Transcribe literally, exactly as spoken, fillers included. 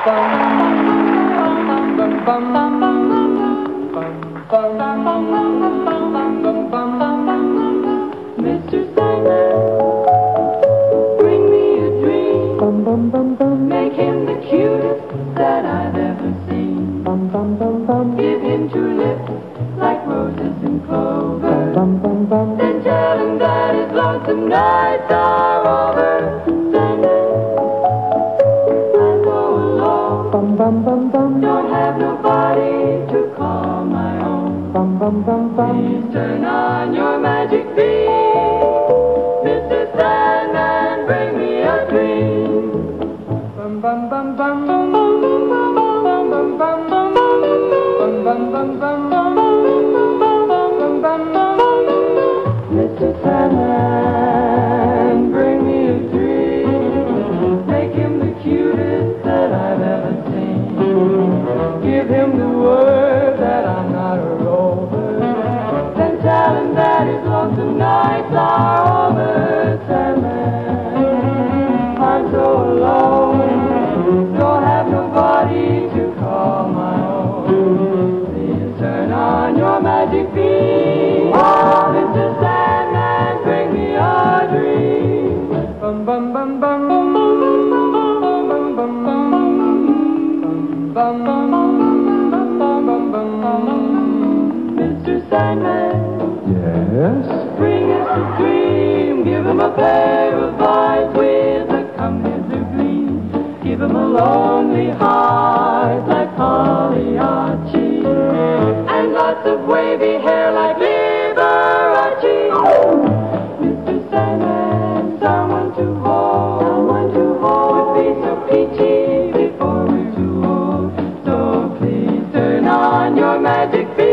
Mister Sandman, bring me a dream. Make him the cutest that I've ever seen. Give him two lips like roses and clover. Then tell him that his lonesome nights are over. Sandman, I go alone. Don't have nobody to call my own. Please turn on your magic beam. Mister Sandman, bring me a dream. Mister Sandman, bring me a dream. Make him the cutest that I've ever seen. Give him the word that I'm not a rover. Then tell him that his lonesome nights are over. Sandman, I'm so alone. Don't have nobody to call my own. Please turn on your magic beam. Oh, Mister Sandman, bring me a dream. Bum bum bum bum bum bum bum bum bum. Mister Sandman, Yes? bring us a dream. Give him a pair of eyes with a come-hither gleam. Give him a lonely heart like Pagliacci, and lots of wavy hair like Liberace. Mister Sandman, someone to hold, someone to hold, would be so peachy before we're too old. So please turn on your magic beam.